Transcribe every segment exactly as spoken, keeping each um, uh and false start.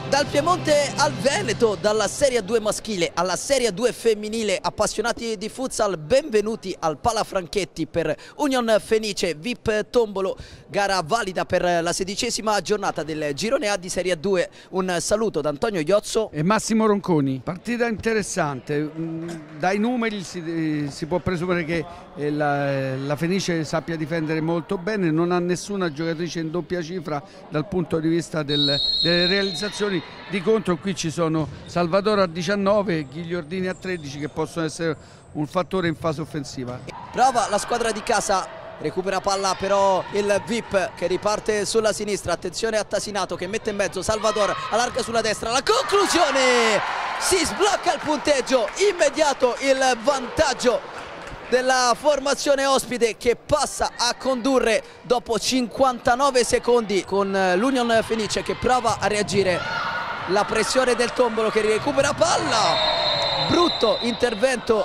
Dal Piemonte al Veneto, dalla Serie A due maschile alla Serie A due femminile, appassionati di futsal, benvenuti al Palafranchetti per Union Fenice V I P Tombolo, gara valida per la sedicesima giornata del girone A di Serie A due. Un saluto da Antonio Iozzo e Massimo Ronconi. Partita interessante, dai numeri si, si può presumere che la, la Fenice sappia difendere molto bene, non ha nessuna giocatrice in doppia cifra dal punto di vista del, delle realizzazioni. Di contro qui ci sono Salvatore a diciannove e Ghigliordini a tredici che possono essere un fattore in fase offensiva. Prova la squadra di casa, recupera palla però il V I P che riparte sulla sinistra. Attenzione a Tasinato che mette in mezzo Salvatore, allarga sulla destra, la conclusione, si sblocca il punteggio immediato, il vantaggio della formazione ospite che passa a condurre dopo cinquantanove secondi con l'Union Fenice che prova a reagire. La pressione del Tombolo che recupera palla, brutto intervento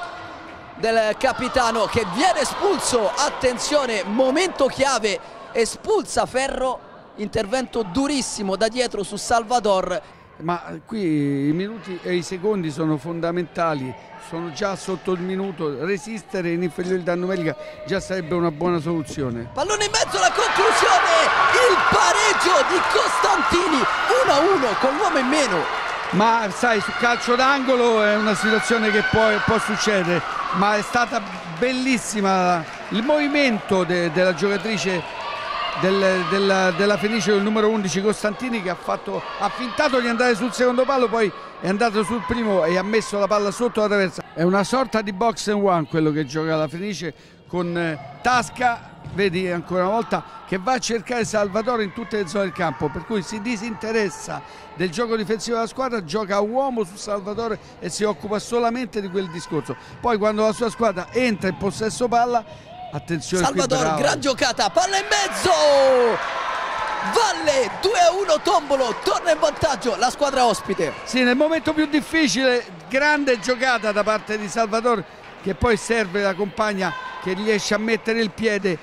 del capitano che viene espulso. Attenzione, momento chiave, espulsa Ferro, intervento durissimo da dietro su Salvador. Ma qui i minuti e i secondi sono fondamentali, sono già sotto il minuto, resistere in inferiorità numerica già sarebbe una buona soluzione. Pallone in mezzo, la conclusione, il pareggio di Costantini, uno a uno con l'uomo in meno. Ma sai, su calcio d'angolo è una situazione che può, può succedere, ma è stata bellissima il movimento de, della giocatrice Del, della, della Fenice, il numero undici Costantini, che ha, fatto, ha fintato di andare sul secondo palo, poi è andato sul primo e ha messo la palla sotto la traversa. È una sorta di box and one quello che gioca la Fenice con eh, Tasca, vedi ancora una volta, che va a cercare Salvatore in tutte le zone del campo, per cui si disinteressa del gioco difensivo della squadra, gioca a uomo su Salvatore e si occupa solamente di quel discorso. Poi quando la sua squadra entra in possesso palla, attenzione, Salvador, gran giocata, palla in mezzo, Valle, due a uno Tombolo, torna in vantaggio la squadra ospite. Sì, nel momento più difficile, grande giocata da parte di Salvador che poi serve la compagna che riesce a mettere il piede.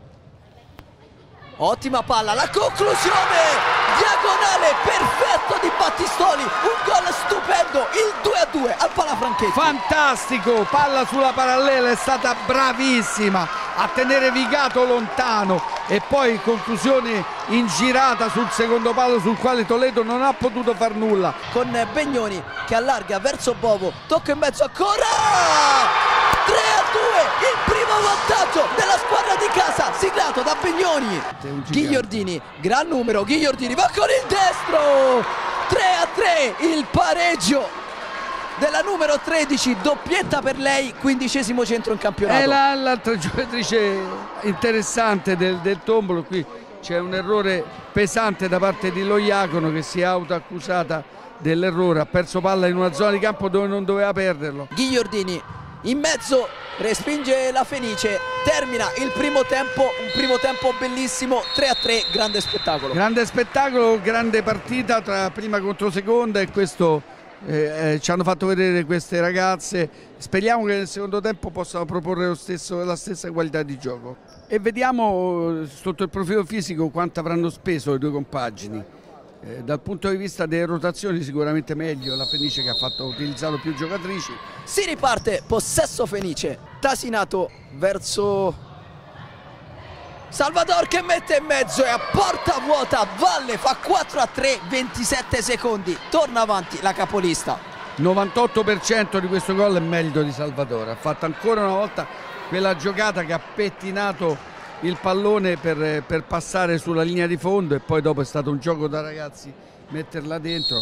Ottima palla, la conclusione, diagonale perfetto di Battistoli, un gol stupendo, il due a due al Palafranchetti. Fantastico, palla sulla parallela, è stata bravissima a tenere Vigato lontano e poi conclusione in girata sul secondo palo sul quale Toledo non ha potuto far nulla. Con Begnoni che allarga verso Bovo, tocca in mezzo ancora, tre a due, il primo vantaggio della squadra di casa siglato da Begnoni. Ghigliordini, gran numero, Ghigliordini va con il destro, tre a tre, il pareggio della numero tredici, doppietta per lei, quindicesimo centro in campionato. È l'altra giocatrice interessante del, del Tombolo. Qui c'è un errore pesante da parte di Loiacono che si è autoaccusata dell'errore, ha perso palla in una zona di campo dove non doveva perderlo. Ghigliordini in mezzo, respinge la Fenice, termina il primo tempo, un primo tempo bellissimo, tre a tre, grande spettacolo. Grande spettacolo, grande partita tra prima contro seconda e questo eh, eh, ci hanno fatto vedere queste ragazze. Speriamo che nel secondo tempo possano proporre lo stesso, la stessa qualità di gioco. E vediamo sotto il profilo fisico quanto avranno speso le due compagini. Eh, dal punto di vista delle rotazioni sicuramente meglio la Fenice che ha fatto, utilizzato più giocatrici. Si riparte, possesso Fenice, Tasinato verso Salvador che mette in mezzo e a porta vuota Valle fa quattro a tre, ventisette secondi, torna avanti la capolista. novantotto per cento di questo gol è merito di Salvatore, ha fatto ancora una volta quella giocata che ha pettinato il pallone per, per passare sulla linea di fondo e poi dopo è stato un gioco da ragazzi metterla dentro.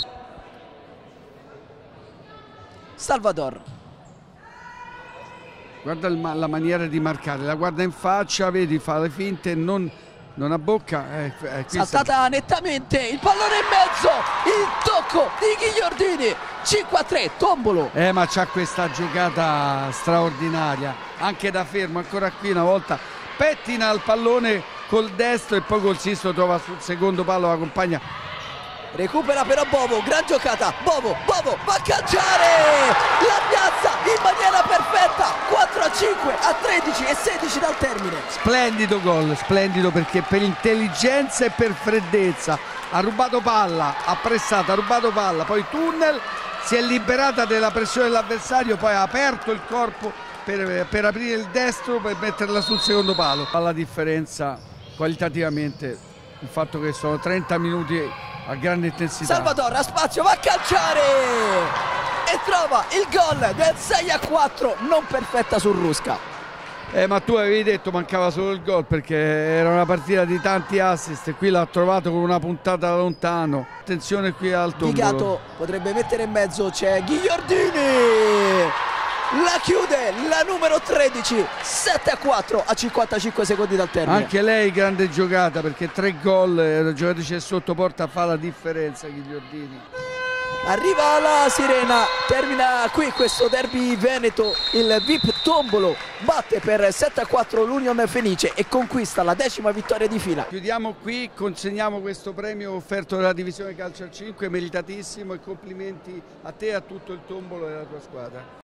Salvador, guarda il, la maniera di marcare, la guarda in faccia, vedi, fa le finte, non, non abbocca. Eh, eh, saltata nettamente, il pallone in mezzo, il tocco di Ghigliordini, cinque a tre, Tombolo. Eh ma c'ha questa giocata straordinaria, anche da fermo, ancora qui una volta pettina il pallone col destro e poi col sinistro trova sul secondo palo la compagna recupera però Bovo, gran giocata, Bovo, Bovo va a calciare, la piazza in maniera perfetta, quattro a cinque, a tredici e sedici dal termine. Splendido gol, splendido perché per intelligenza e per freddezza ha rubato palla, ha pressato, ha rubato palla, poi tunnel, si è liberata della pressione dell'avversario, poi ha aperto il corpo per, per aprire il destro, per metterla sul secondo palo. La differenza qualitativamente, il fatto che sono trenta minuti a grande intensità. Salvatore ha spazio, va a calciare e trova il gol del sei a quattro, non perfetta su Rusca. Eh, ma tu avevi detto mancava solo il gol perché era una partita di tanti assist e qui l'ha trovato con una puntata da lontano. Attenzione qui al tombolo. Vigato potrebbe mettere in mezzo, c'è Ghigliordini, la chiude la numero tredici, sette a quattro a cinquantacinque secondi dal termine. Anche lei grande giocata perché tre gol, la giocatrice sotto porta fa la differenza. Ghigliordini. Arriva la sirena, termina qui questo derby veneto, il V I P Tombolo batte per sette a quattro l'Union Fenice e conquista la decima vittoria di fila. Chiudiamo qui, consegniamo questo premio offerto dalla divisione calcio a cinque, meritatissimo, e complimenti a te e a tutto il Tombolo e alla tua squadra.